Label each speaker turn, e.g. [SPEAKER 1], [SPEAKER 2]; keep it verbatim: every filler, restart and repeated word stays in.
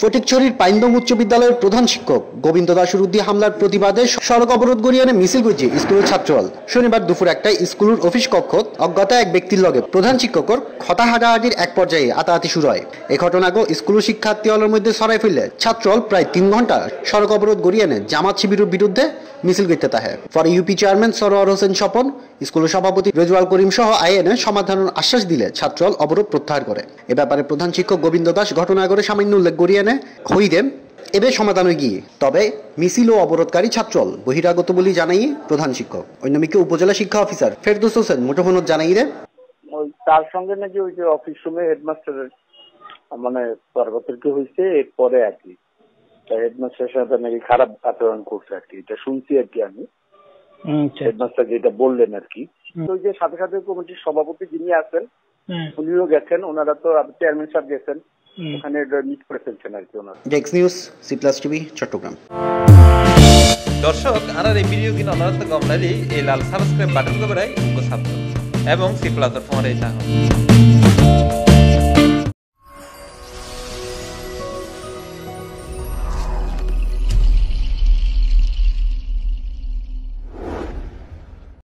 [SPEAKER 1] ফটিকছড়ির পাইন্দম উচ্চ বিদ্যালয়ের প্রধান শিক্ষক গোবিন্দ দাসের উদ্দি হামলার প্রতিবাদে সড়ক অবরোধ গড়িয়ে এনে মিছিল করছে স্কুলের ছাত্রদল। শনিবার দুপুর একটায় স্কুলের অফিস কক্ষত অজ্ঞাত এক ব্যক্তির লগে প্রধান শিক্ষকর খতা হাঁটাহাঁটির এক পর্যায়ে আতাহাতি শুরু হয়। এই ঘটনাকে স্কুলের শিক্ষার্থী হলের মধ্যে ছড়াই ফেললে ছাত্রদল প্রায় তিন ঘন্টা সড়ক অবরোধ গড়িয়ে এনে জামাত শিবিরের বিরুদ্ধে মিছিল করতে থাকে। পরে ইউপি চেয়ারম্যান সরোয়ার হোসেন স্বপন, স্কুলের সভাপতি রেজওয়াল করিম সহ আইএনএ সমাধানের আশ্বাস দিলে ছাত্রদল অবরোধ প্রত্যাহার করে। এ ব্যাপারে প্রধান শিক্ষক গোবিন্দ দাস ঘটনা করে সামান্য উল্লেখ করিয়ে এনে হইদে এবে সমাধান হয়ে গিয়ে তবে মিছিল ও অবরোধকারী ছাত্রদল বহিরাগত বলে জানাই প্রধান শিক্ষক। অন্যদিকে উপজেলা শিক্ষা অফিসার ফেরদৌস হোসেন মুঠোফোন জানাই রে
[SPEAKER 2] তার সঙ্গে নাকি ওই যে অফিস রুমে হেডমাস্টারের মানে তর্কাতর্কি হয়েছে, এরপরে আর কি হেডমাস্টারের সাথে নাকি খারাপ আচরণ করছে আর কি, এটা শুনছি আর কি আমি। হেডমাস্টার যেটা বললেন আর কি, ওই যে সাথে সাথে কমিটির সভাপতি যিনি আছেন উনিও গেছেন, ওনারা তো চেয়ারম্যান সাহেব গেছেন, ওখানে মিট করে ফেলছেন আর কি ওনারা।
[SPEAKER 1] ডেক্স news C plus TV Chattogram.
[SPEAKER 3] দর্শক আর এই ভিডিও কিনা অনারত গমনালি এই লাল সাবস্ক্রাইব বাটন কবরাই উঙ্গ সাবস্ক্রাইব এবং সি প্লাস ফোন এই তাহলে